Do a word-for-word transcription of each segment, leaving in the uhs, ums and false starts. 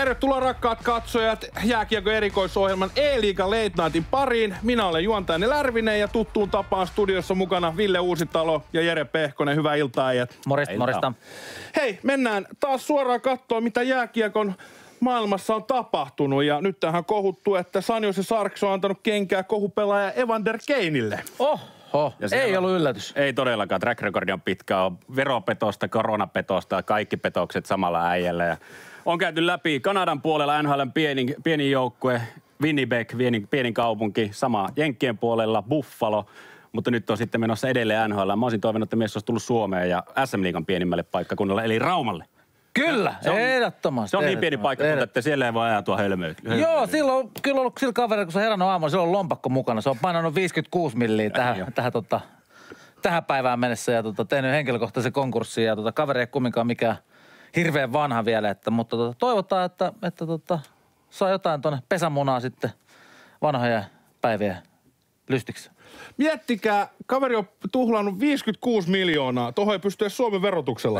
Tervetuloa rakkaat katsojat jääkiekon erikoisohjelman E-liigan Late Nightin pariin. Minä olen juontajani Lärvinen ja tuttuun tapaan studiossa mukana Ville Uusitalo ja Jere Pehkonen. Hyvää iltaa äijät. Morjesta, morjesta. Hei, mennään taas suoraan katsoa, mitä jääkiekon maailmassa on tapahtunut. Ja nyt tähän kohuttu, että San Jose Sharks on antanut kenkää kohupelaaja Evander Kanelle. Oho, ei ollut yllätys. Ei todellakaan. Track recordi on pitkä. On veropetosta, koronapetosta, kaikki petokset samalla äijällä. Ja on käyty läpi Kanadan puolella N H L:n pieni, pieni joukkue, Winnipeg, pieni, pieni kaupunki, sama Jenkkien puolella, Buffalo, mutta nyt on sitten menossa edelleen N H L. Mä olisin toivonut, että mies olisi tullut Suomeen ja S M-liigan pienimmälle paikkakunnalle, eli Raumalle. Kyllä, se on, ehdottomasti. Se on niin pieni paikkakunta, että siellä ei voi ajatua hölmöä. Joo, silloin kyllä ollut sillä kaverilla, kun se on herännyt aamulla, silloin on lompakko mukana. Se on painanut viisikymmentäkuusi milliä tähän, tähän, tota, tähän päivään mennessä ja tota, tehnyt henkilökohtaisen konkurssin. Ja tota, kaveri ei kumminkaan mikään hirveän vanha vielä, että, mutta tota, toivotaan, että, että tota, saa jotain tuonne pesämunaa sitten vanhoja päiviä lystiksi. Miettikää, kaveri on tuhlannut viisikymmentäkuusi miljoonaa. Tuohon ei pysty edes Suomen verotuksella.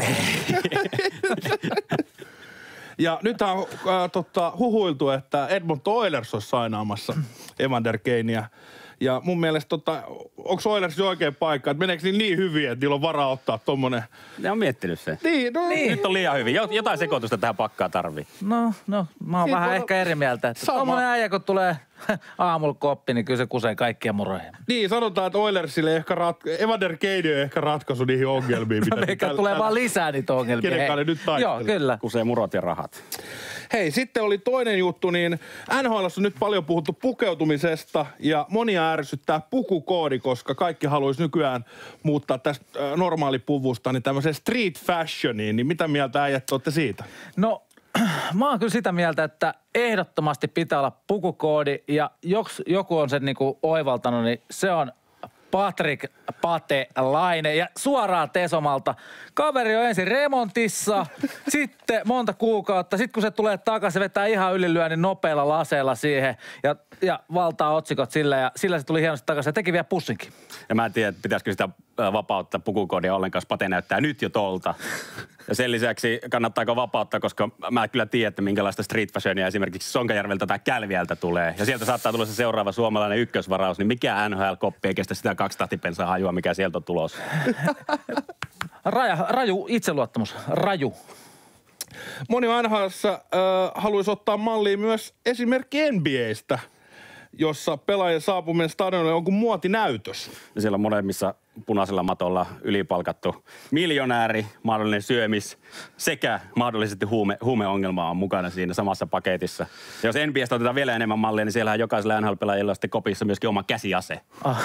Ja nyt on äh, tota, huhuiltu, että Edmonton Oilers olisi sainaamassa Evander Kanea. Ja mun mielestä, tota, onko Oilers oikein paikka, että meneekö niin, niin hyvin, että niillä on varaa ottaa tommonen... Ne on miettinyt se. Niin, no... Niin. Nyt on liian hyvin. Jotain sekoitusta tähän pakkaan tarvii. No, no, mä oon Siitä vähän on... ehkä eri mieltä. Että Sama. tommonen äijä, kun tulee aamulla koppi, niin kyllä se kusee kaikkia muroihin. Niin, sanotaan, että Oilersille ehkä rat... Evander Kane on ehkä ratkaisu niihin ongelmiin. Mitä Eikä tulee täl... vaan lisää niitä ongelmia. Kenenkaan ne nyt taistelee. Joo, kyllä. Kusee murot ja rahat. Hei, sitten oli toinen juttu, niin N H L:ssä on nyt paljon puhuttu pukeutumisesta ja monia ärsyttää pukukoodi, koska kaikki haluaisi nykyään muuttaa tästä normaalipuvusta niin tämmöiseen street fashioniin, niin mitä mieltä äijät olette siitä? No, mä oon kyllä sitä mieltä, että ehdottomasti pitää olla pukukoodi ja jos joku on sen niinku oivaltanut, niin se on Patrik Patelainen ja suoraan Tesomalta. Kaveri on ensin remontissa, sitten monta kuukautta, sitten kun se tulee takaisin, se vetää ihan ylilyönnin nopealla laseella siihen ja, ja valtaa otsikot sillä ja sillä se tuli hienosti takaisin ja teki vielä pussinkin. Ja mä en tiedä, pitäisikö sitä vapauttaa pukukoodia ollenkaan, jos Pate näyttää nyt jo tolta. Ja sen lisäksi kannattaako vapauttaa, koska mä kyllä tiedän, että minkälaista street fashionia esimerkiksi Sonkajärveltä tai Kälviältä tulee. Ja sieltä saattaa tulla se seuraava suomalainen ykkösvaraus, niin mikä N H L-koppi ei kestä sitä kaksi tahtipensaa hajua, mikä sieltä on tulossa. Raja, raju itseluottamus, raju. Moni N H L:ssä äh, haluaisi ottaa malliin myös esimerkki N B A:stä, jossa pelaajien saapuminen stadionille on kuin muotinäytös. Ja siellä on molemmissa punaisella matolla ylipalkattu miljonääri, mahdollinen syömis sekä mahdollisesti huume, huumeongelma on mukana siinä samassa paketissa. Ja jos N B A:stä otetaan vielä enemmän mallia, niin siellähän jokaisella N H L-pelaajilla on sitten kopissa myöskin oma käsiase. Ah.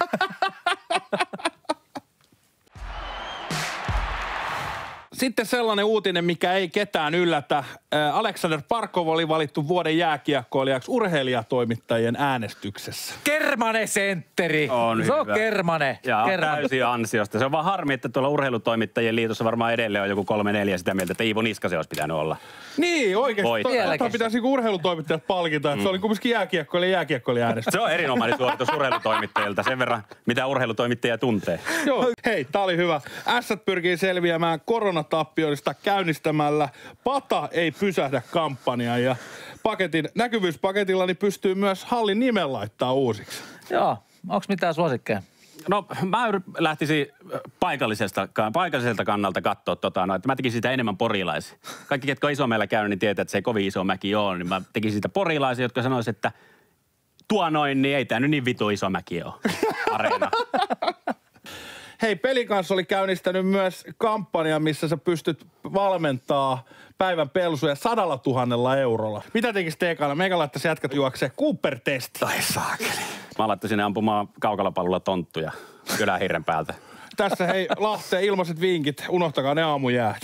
Sitten sellainen uutinen, mikä ei ketään yllätä. Aleksander Barkov oli valittu vuoden jääkiekkoilijaksi urheilijatoimittajien äänestyksessä. Kermane sentteri. On se hyvä. on Kermane. Ja Kermane. täysin ansiosta. Se on vaan harmi, että tuolla urheilutoimittajien liitossa varmaan edelleen on joku kolme neljä sitä mieltä, että Iivo Niskasen olisi pitänyt olla. Niin, oikeasti. Tuota pitäisi niinku urheilutoimittajat palkita, että mm. se oli kumminkin jääkiekkoilija jääkiekkoilija äänestys. Se on erinomainen suoritus urheilutoimittajilta sen verran, mitä urheilutoimittaja tuntee. Joo, hei, tää oli hyvä. Ässät pyrkii selviämään koronatappioista käynnistämällä Pata ei pysähdä -kampanjaa ja paketin, näkyvyyspaketilla niin pystyy myös hallin nimen laittaa uusiksi. Joo, onks mitään suosikkeja? No mä lähtisin paikallisesta, paikalliselta kannalta katsoa tota, no, että mä tekisin sitä enemmän porilaisia. Kaikki, ketkä on Isomäellä käynyt, niin tietää, että se ei kovin iso mäki ole, niin mä tekisin sitä porilaisia, jotka sanoisivat, että tuo noin, niin ei tää nyt niin vitu iso mäki ole. Areena. Hei, Pelikans oli käynnistänyt myös kampanja, missä sä pystyt valmentaa päivän pelsuja sadalla tuhannella eurolla. Mitä tekisit ekana? Meikä laittaisi jätkät juokseen Cooper-testi. Ai saakeli. Mä laittaisin ampumaan kaukalopallolla tonttuja kylän hirren päältä. Tässä hei, Lahteen ilmaiset vinkit. Unohtakaa ne aamujäät.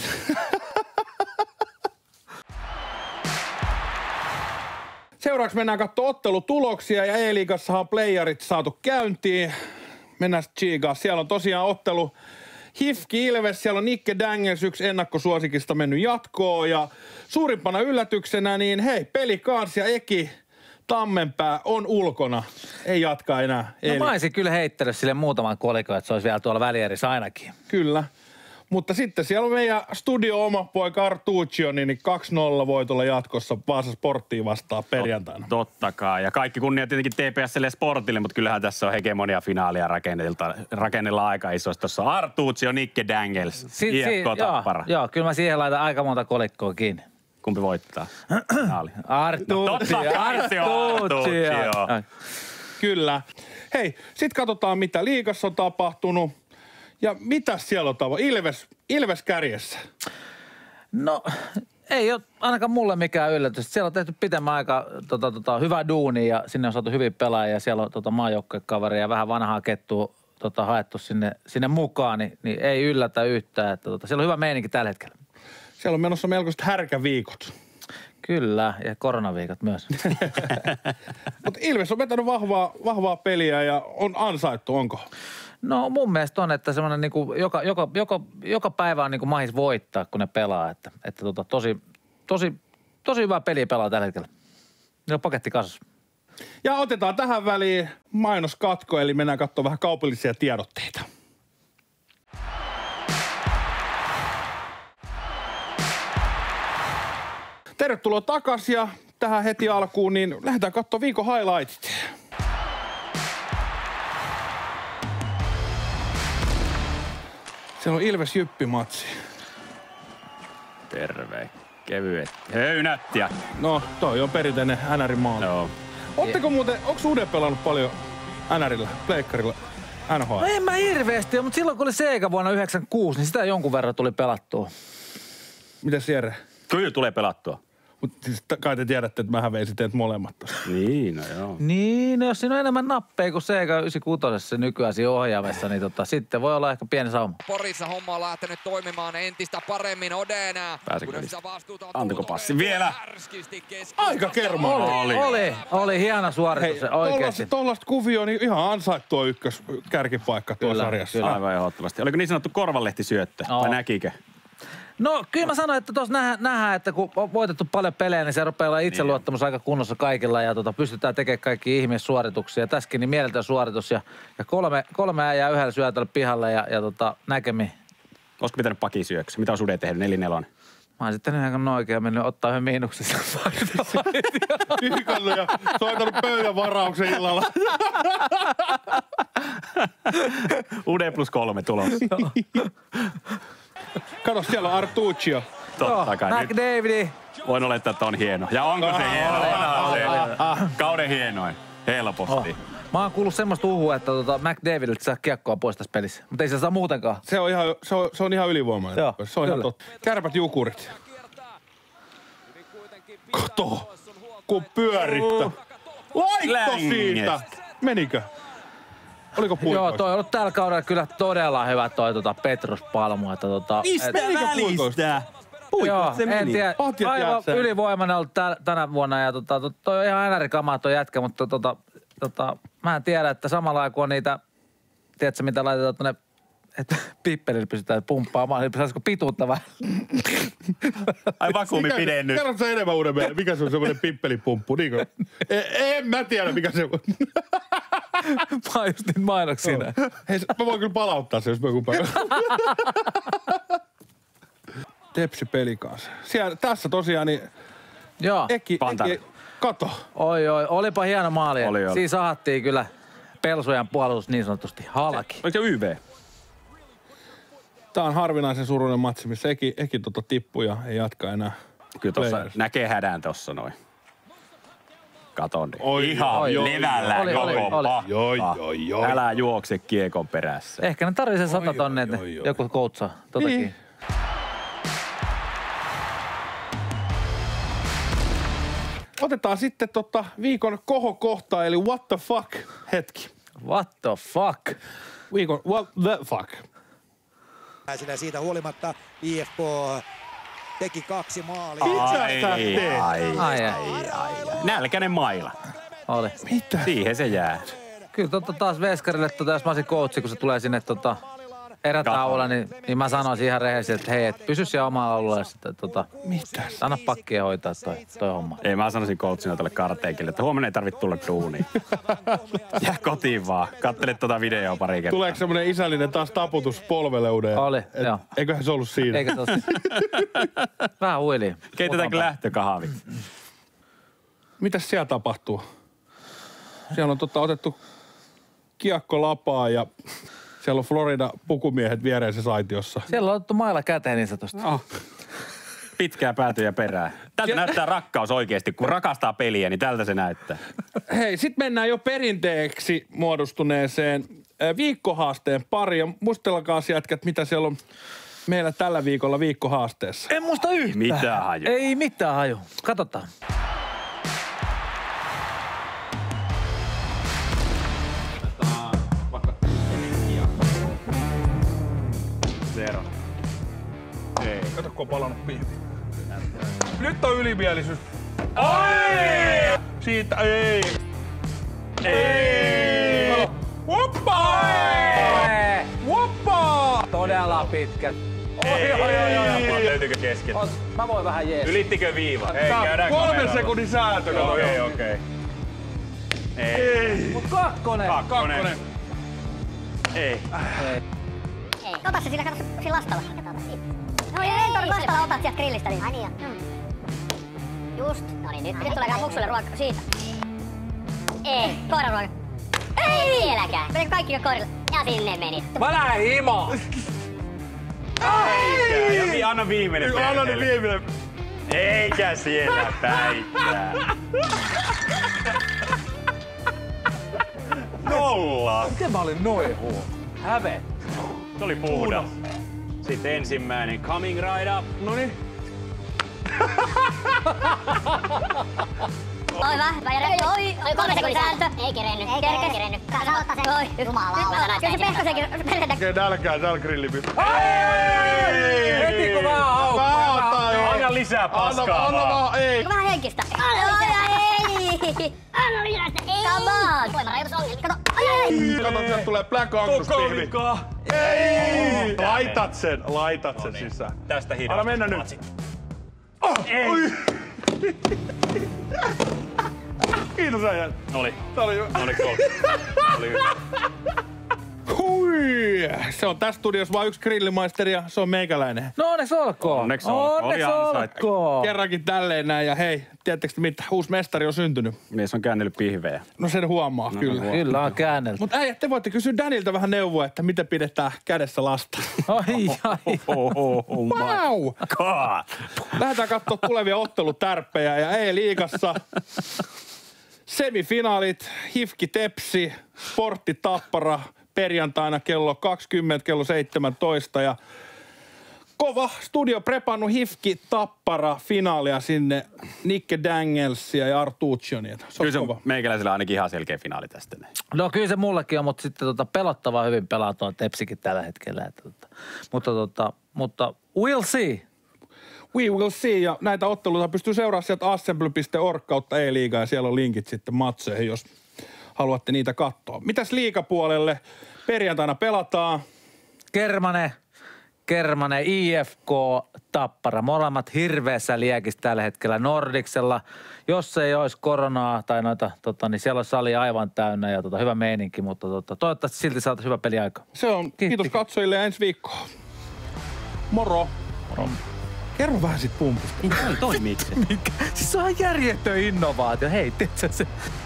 Seuraavaksi mennään katsomaan ottelutuloksia ja E-liigassahan on playerit saatu käyntiin. Mennään tsiigaan. Siellä on tosiaan ottelu Hifki Ilves, siellä on Nikke Dangers, yksi ennakkosuosikista mennyt jatkoon ja suurimpana yllätyksenä niin hei, Pelikans ja Eki Tammenpää on ulkona. Ei jatka enää. No mä olisin kyllä heittänyt sille muutaman kolikon, että se olisi vielä tuolla välierissä ainakin. Kyllä. Mutta sitten siellä on meidän studio-oma poika Artuccio, niin kaksi nolla voitolla jatkossa Vaasa Sporttiin vastaan perjantaina. Totta kai. Ja kaikki kunnia tietenkin T P S:lle ja Sportille, mutta kyllähän tässä on hegemonia finaalia rakennella aika isosti. Tuossa on Artuccio, Nikke Dangels, Si- si- I F K Tappara. Joo, joo, kyllä mä siihen laitan aika monta kolikkoa kiinni. Kumpi voittaa? Finaali. Artuccio, No totta kai se on Artuccio. Kyllä. Hei, sit katsotaan mitä liigassa on tapahtunut. Ja mitä siellä on tapahtunut? Ilves, Ilves kärjessä. No, ei ole ainakaan mulle mikään yllätys. Siellä on tehty pitemmän aika tota, tota, hyvää duunia ja sinne on saatu hyviä pelaajia ja siellä on tota, maajoukkuekaveria ja vähän vanhaa kettua tota, haettu sinne, sinne mukaan, niin, niin ei yllätä yhtään. Että, tota, siellä on hyvä meininki tällä hetkellä. Siellä on menossa melkoiset härkäviikot. Kyllä, ja koronaviikot myös. Mutta Ilves on vetänyt vahvaa, vahvaa peliä ja on ansaittu, onko? No mun mielestä on, että semmoinen niinku, joka, joka, joka, joka päivä on niinku mahis voittaa, kun ne pelaa. Että, että tota, tosi, tosi, tosi hyvää peliä pelaa tällä hetkellä. Ne on paketti kasassa. Ja otetaan tähän väliin mainoskatko, eli mennään katsomaan vähän kaupallisia tiedotteita. Tervetuloa takaisin ja tähän heti alkuun, niin lähdetään katsomaan viikon highlightit. Siellä on Ilves-Jyppi-matsi. Terve. Kevyet. Höynät ja... No, toi on perinteinen N R-maali. Joo. Ootteko muuten, onko Ude pelannut paljon N R:llä, pleikkarilla, N H L? No en mä hirveästi, mutta silloin kun oli Sega vuonna yhdeksänkymmentäkuusi, niin sitä jonkun verran tuli pelattua. Mites Jere? Kyllä tulee pelattua. Mutta siis kai te tiedätte, että mähän veisin teet molemmat tosta. Niin, no joo. Niin, no jos siinä on enemmän nappeja kuin Sega yhdeksänkymmentäkuusi nykyään siinä ohjaamessa, niin tota, sitten voi olla ehkä pieni sauma. Porissa homma on lähtenyt toimimaan entistä paremmin Odena. Pääsikö Antako passi vielä? Aika kerma. Oli, oli, oli, oli hieno suoritus se oikeesti. Tollaista kuvioa, niin ihan ansaittua ykkös kärkipaikka tuossa Kyllä, sarjassa. kyllä. Aivan ehdottomasti. Oliko niin sanottu korvanlehtisyöttö? No. Vai näkikö? No kyllä mä sanoin, että tuossa nähdään, nähdään, että kun on voitettu paljon pelejä, niin se rupeaa olla itseluottamus aika kunnossa kaikilla ja tota, pystytään tekemään kaikki ihmissuorituksia. Tässäkin niin mieletön suoritus ja, ja kolme, kolme äijää yhdellä syötöllä pihalle ja, ja tota, näkemiin. Olisiko pitänyt pakisyöksi? Mitä on Sude tehnyt? Nelinelon? Mä oon sitten ihan oikein mennyt ottaa yhden miinuksessa. Piikannut ja soitanut pöydän varauksen illalla. Ude plus kolme tulossa. Kato, siellä on Artuccio. Totta kai. Nyt McDavid. voin olettaa, että on hieno. Ja onko se hieno? Onhan se. Kauden hienoin. Helposti. Oh. Mä oon kuullut semmoista uhua, että tota McDavidilta saa kiekkoa pois tässä pelissä. Mutta ei se saa muutenkaan. Se on ihan, se on, se on ihan ylivoimainen. Joo, se on ihan kyllä. totta. Kärpät jukurit. Kato, kun pyörittä. Laitto siitä. Menikö? Oliko puikoista? Joo, toi on ollut tällä kaudella kyllä todella hyvä toi tota Petrus Palmu. Että tota, Mistä et- välistä? Joo, Puikot se en meni. tiedä. Patjat Aivan jäässä. ylivoimainen ollut tä- tänä vuonna ja tota, to- toi on ihan änärikamaa toi jätkä, mutta tota, tota, mä en tiedä, että samalla aikaa on niitä, tiedätkö mitä laitetaan tuonne, että pippelillä pystytään pumppaamaan, niin saisiko pituutta vähän? Ai vakuumi pidennyt. Kerro se enemmän uuden meille. Mikä se on semmoinen pippelipumppu? Niinkö? E- en mä tiedä, mikä se on. Mä oon just niitä mainoksia. näin. Hei, mä voin kyllä palauttaa se, jos mä joku päivä. Tepsi peli kanssa. Siellä, tässä tosiaan niin Joo, Eki, Pantari. Eki, kato. oi oi, olipa hieno maali. Oli, oli. Siinä sahattiin kyllä Pelsujan puolustus niin sanotusti halki. Oliko se Y V? Tää on harvinaisen surullinen matsi, missä Eki, Eki tota tippui ja ei jatka enää. Kyllä tossa Players. näkee hädän tossa noin. Katon. Oi, Ihan oi, oi, levällä oli, koko oli, oli. pakka. Joi, joi, joi. Älä juokse kiekon perässä. Ehkä ne tarvii sen sata Oi, tonne, oi, että oi, oi. joku koutsaa totakin. Niin. Otetaan sitten tota viikon kohokohta, eli what the fuck hetki. What the fuck? Viikon what the fuck. Sillä siitä huolimatta I F K teki kaksi maalia. Mitä sä Ai, teet? ai, Ai, ai, Nälkäinen maila. oli. Mitä? Siihen se jää. Kyllä totta taas Veskarille, tota, jos mä olisin coachi, kun se tulee sinne tota, erätauolla, niin, niin mä sanoisin ihan rehellisesti, että hei, et pysy siellä omalla alueella sitten tota... Mitä? Anna pakkien hoitaa toi, toi homma. Ei, mä sanoisin coachina tälle Karteikille, että huomenna ei tarvitse tulla duuniin. Jää kotiin vaan. Kattele tota videoa pari kertaa. Tuleeko semmoinen isällinen taas taputus polveleudeen? Oli, joo. Eiköhän se ollut siinä? Eikä tossa. Vähän huiliin. Keitetäänkö lähtökahvit? Mitäs siellä tapahtuu? Siellä on totta otettu kiekko lapaa ja siellä on Florida pukumiehet viereisessä aitiossa. Siellä on otettu mailla käteen niin sanotusti. Oh. Pitkää päätyä perään. Tältä ja... näyttää rakkaus oikeasti. Kun rakastaa peliä, niin tältä se näyttää. Hei, sit mennään jo perinteeksi muodostuneeseen viikkohaasteen pariin. Muistellakaa jätkät, mitä siellä on meillä tällä viikolla viikkohaasteessa. En muista yhtään. Mitään haju. Ei mitään haju. Katsotaan. Zero. Ei. Kato, kun on palannut pihvi. Nyt on ylimielisyys. Ai! Siitä ei. Ei! Hoppa! Hoppa! Todella pitkä. Ei, oi, oi, oi, oi. Löytyykö keskeltä? Mä voin vähän jees. Ylittikö viiva? Ei, Tää käydään kolmen kameralla. sekunnin säätö. Okei, okei. Ei. Mut kakkonen. Kakkonen. Ei. Ei. Ei. Ota se sillä, kato siinä lastalla. No ei, ei tori lastalla, otat sieltä grillistä niin. Ai niin jo. Mm. Just. No niin, nyt, nyt tuleekaan muksulle ruoka siitä. Ei, koiran ruoka. Ei vieläkään. Menikö kaikki koirille? Ja sinne meni. Mä lähden himaan. Eikä. Ja vi, anna viimeinen. Anna nyt viimeinen. Eikä siellä päittää. Nolla. Miten mä olin noin huono? Häve. Se oli puhdas. Sitten ensimmäinen. Coming right up. Noniin. Oi vähän, mä järjen. Oi, oi, kolme sekunnin sääntö. Ei kerennyt. Ei kerennyt. Kerennyt. Saa ottaa sen. Oi, jumalauta. Kyllä se Pehkosenkin perhettä. Okei, nälkää täällä grillipistä. Heti kun vähän aukko. Mä ottaa jo. Anna lisää paskaa Anna, anna vaan, ei. Vähän henkistä. Anna lisää. Ei. Anna lisää. Ei. Come on. Voimarajoitus ongelmia. Kato. Ai. Kato, sieltä tulee Black Angus pihvi. Ei! Laitat sen, laitat sen sisään. Tästä hidasta. Anna mennä nyt. Oh, Ei. oi. Kiitos äijät. Oli. Tää oli hyvä. Oli kolme. Oli hyvä. Hui! Se on tässä studiossa vain yksi grillimaisteri ja se on meikäläinen. No onneksi olkoon. Onneksi olkoon. Onneksi Oli ansaittu. olkoon. Kerrankin tälleen näin ja hei, tiedättekö mitä? Uusi mestari on syntynyt. Mies on käännellyt pihvejä. No sen huomaa, no, kyllä. huomaa. Kyllä on käännelty. Mutta äijät, te voitte kysyä Danilta vähän neuvoa, että miten pidetään kädessä lasta. Ai, ai. Oh, oh my Wow! god. Lähdetään katsoa tulevia ottelutärppejä ja E-liigassa semifinaalit, Hifki Tepsi, Sportti Tappara perjantaina kello kaksikymmentä, kello seitsemäntoista ja kova studio prepannut Hifki Tappara finaalia sinne Nikke Dangelsia ja Artuccionia. Se on Kyllä se kova. on meikäläisellä ainakin ihan selkeä finaali tästä. No kyllä se mullekin on, mutta sitten tota pelottavaa hyvin pelaa tuo Tepsikin tällä hetkellä. Että, tota, mutta, tota, mutta we'll see. We will see. Ja näitä otteluita pystyy seuraamaan sieltä assembly piste org kautta E-liiga ja siellä on linkit sitten matseihin, jos haluatte niitä katsoa. Mitäs liigapuolelle? Perjantaina pelataan. Kermane, Kermane, I F K, Tappara. Molemmat hirveässä liekissä tällä hetkellä Nordiksella. Jos ei olisi koronaa tai noita, tota, niin siellä on sali aivan täynnä ja tota, hyvä meininki, mutta tota, toivottavasti silti saataisiin hyvä peliaika. Se on. Kiitti. Kiitos katsojille ja ensi viikkoon. Moro. Moro. Kerro vähän sit pumpista. Toimiiko se? Siis se on järjetön innovaatio. Hei, tiedätkö se?